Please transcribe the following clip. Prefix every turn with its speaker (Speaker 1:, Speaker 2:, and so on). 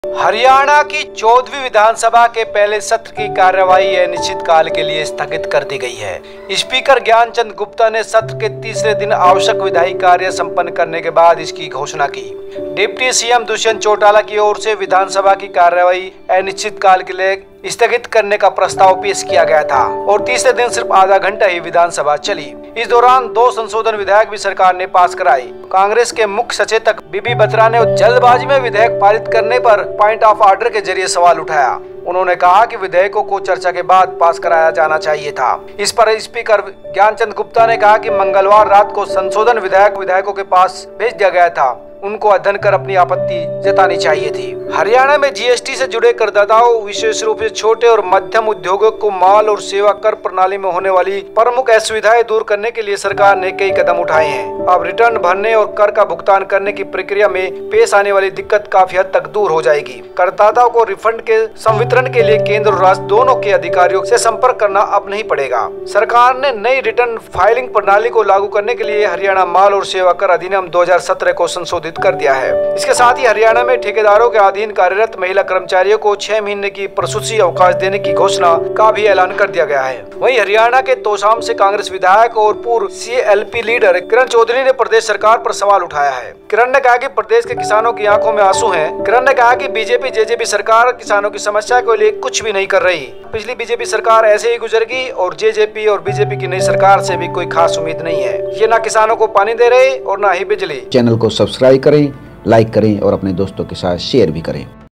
Speaker 1: हरियाणा की 14वीं विधानसभा के पहले सत्र की कार्यवाही अनिश्चितकाल के लिए स्थगित कर दी गई है। स्पीकर ज्ञान चंद गुप्ता ने सत्र के तीसरे दिन आवश्यक विधायी कार्य संपन्न करने के बाद इसकी घोषणा की। डिप्टी सीएम दुष्यंत चौटाला की ओर से विधानसभा की कार्यवाही अनिश्चितकाल के लिए स्थगित करने का प्रस्ताव पेश किया गया था और तीसरे दिन सिर्फ आधा घंटा ही विधानसभा चली। इस दौरान 2 संशोधन विधेयक भी सरकार ने पास कराए। कांग्रेस के मुख्य सचेतक बी बत्रा ने जल्दबाजी में विधेयक पारित करने पर पॉइंट ऑफ ऑर्डर के जरिए सवाल उठाया। उन्होंने कहा कि विधेयकों को चर्चा के बाद पास कराया जाना चाहिए था। इस पर स्पीकर ज्ञान चंद गुप्ता ने कहा कि मंगलवार रात को संशोधन विधेयकों के पास भेज दिया गया था, उनको अध्ययन कर अपनी आपत्ति जतानी चाहिए थी। हरियाणा में जीएसटी से जुड़े करदाताओं, विशेष रूप से छोटे और मध्यम उद्योगों को माल और सेवा कर प्रणाली में होने वाली प्रमुख असुविधाएं दूर करने के लिए सरकार ने कई कदम उठाए हैं। अब रिटर्न भरने और कर का भुगतान करने की प्रक्रिया में पेश आने वाली दिक्कत काफी हद तक दूर हो जाएगी। करदाताओं को रिफंड के संवितरण के लिए केंद्र और राज्य दोनों के अधिकारियों से संपर्क करना अब नहीं पड़ेगा। सरकार ने नई रिटर्न फाइलिंग प्रणाली को लागू करने के लिए हरियाणा माल और सेवा कर अधिनियम 2017 को संशोधित कर दिया है। इसके साथ ही हरियाणा में ठेकेदारों के अधीन कार्यरत महिला कर्मचारियों को 6 महीने की प्रसूति अवकाश देने की घोषणा का भी ऐलान कर दिया गया है। वहीं हरियाणा के तोशाम से कांग्रेस विधायक और पूर्व CLP लीडर किरण चौधरी ने प्रदेश सरकार पर सवाल उठाया है। किरण ने कहा कि प्रदेश के किसानों की आंखों में आंसू हैं। किरण ने कहा कि बीजेपी जेजेपी सरकार किसानों की समस्या के लिए कुछ भी नहीं कर रही। पिछली बीजेपी सरकार ऐसे ही गुजरेगी और जेजेपी और बीजेपी की नई सरकार से भी कोई खास उम्मीद नहीं है। ये ना किसानों को पानी दे रहे और ना ही बिजली।
Speaker 2: चैनल को सब्सक्राइब करें, लाइक करें और अपने दोस्तों के साथ शेयर भी करें।